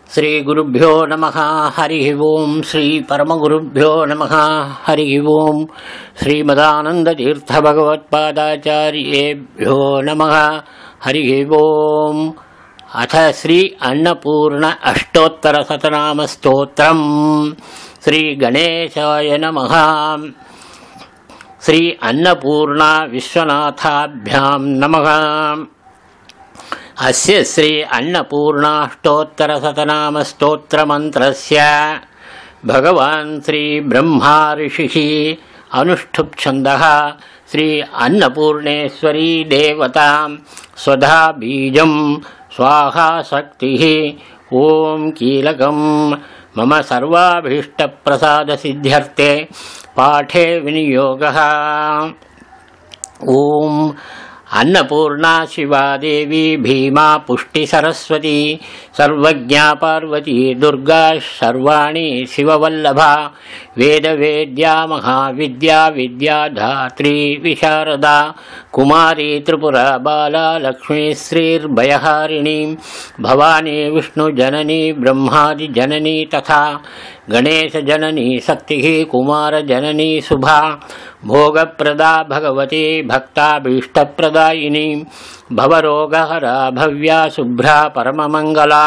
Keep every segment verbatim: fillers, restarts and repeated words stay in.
श्री गुरुभ्यो नमः। हरि ओम। श्री परमगुरुभ्यो नमः। हरि ओम। श्रीमदानंदतीर्थ भगवत्पादाचार्येभ्यो नमः। हरि ओम। अथ श्री अन्नपूर्ण अष्टोत्तर शतनाम स्तोत्रम्। श्री गणेशाय नमः। श्री अन्नपूर्णा विश्वनाथाभ्यां नमः। अस्य श्री अन्नपूर्णाष्टोत्तरशतनाम स्तोत्रमन्त्रस्य भगवान् श्री ब्रह्मा ऋषिः अनुष्ठुप् छन्दः श्री अन्नपूर्णेश्वरी देवता स्वधा बीजं स्वाहा शक्तिः ओम कीलकं मम सर्वाभीष्टप्रसादसिद्ध्यर्थे पाठे विनियोगः। ओम अन्नपूर्णा शिवा देवी भीमा पुष्टि सरस्वती सर्वज्ञा पार्वती दुर्गा सर्वाणि शिववल्लभा वेदवेद्या महाविद्या विद्याधात्री विशारदा कुमारी त्रिपुरा बाला लक्ष्मी श्रीर्भयहारिणी भवानी विष्णुजननी ब्रह्मादिजननी तथा गणेशजननी शक्तिः कुमारजननी शुभा भोगप्रदा भगवती भक्ताभीष्टप्रदायिनी भवरोगहरा भव्या शुभ्रा परममंगला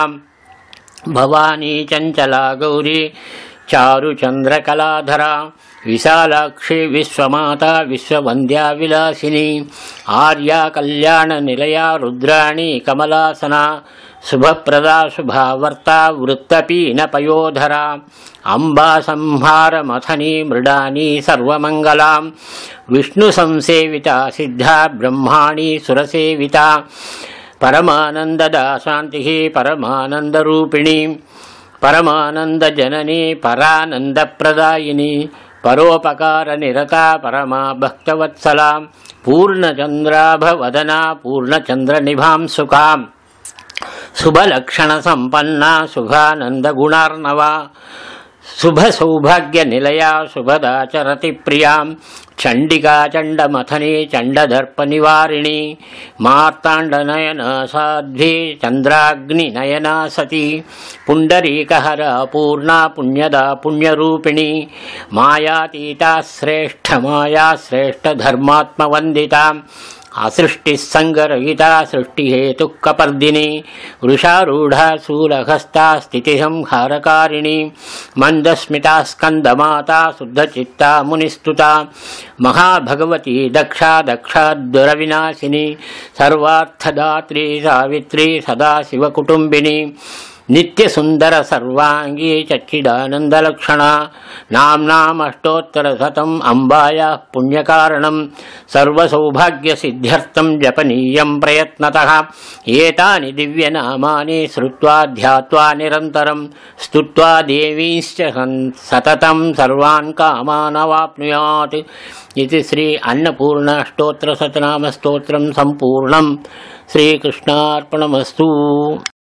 भवानी चंचला गौरी चारुचंद्रकलाधरा विशालाक्षी विश्वमाता विश्ववंद्या विलासिनी आर्या कल्याण निलया रुद्राणी कमलासना शुभप्रदा शुभावर्ता वृत्तपीन पयोधरा अम्बा संहार मथनी मृडानी सर्वमंगला विष्णु संसेविता सिद्धा ब्रह्माणी सुरसेविता परमानंददा शांति परमानंद रूपिणी परमानंद जननी परानंद प्रदायिनी परोपकार निरता परमा भक्तवत्सला पूर्णचंद्राभवदना पूर्णचंद्र निभां सुखा शुभलक्षण संपन्ना शुभानंद गुणार्णवा शुभ सौभाग्य निलया शुभदा चरति प्रिया चंडिका चंडमथनी चंडदर्प निवारिणी मार्तांडनयना साध्वी चंद्राग्नि नयना सती पुंडरीकहरा पूर्णा पुण्यदा पुण्यरूपिणी मायातीता श्रेष्ठ माया श्रेष्ठ धर्मात्मवंदिता असृष्टिसंगरहिता सृष्टिहेतुकपर्दिनी वृषारूढ़ा शूलहस्ता स्थितिसंहारकारिणी मंदस्मिता स्कंदमाता शुद्धचित्ता मुनिस्तुता महाभगवती दक्षा दक्षादुरविनाशिनी सर्वार्थदात्री सावित्री सदाशिवकुटुंबिनी नित्य सुंदर सर्वांगी चच्चिदानंदलक्षणा नाम्नाम अष्टोत्तर शतम अंबाया पुण्यकारणम सर्वसौभाग्य सिद्ध्यर्थम जपनीयं प्रयत्नतः एतानि दिव्यनामानि श्रुत्वा ध्यात्वा निरन्तरं स्तुत्वा देवींश्च सततं सर्वान् कामान् अवाप्नुयात् इति श्री अन्नपूर्ण अष्टोत्तर शतनाम स्तोत्रं संपूर्णं। श्रीकृष्णार्पणमस्तु।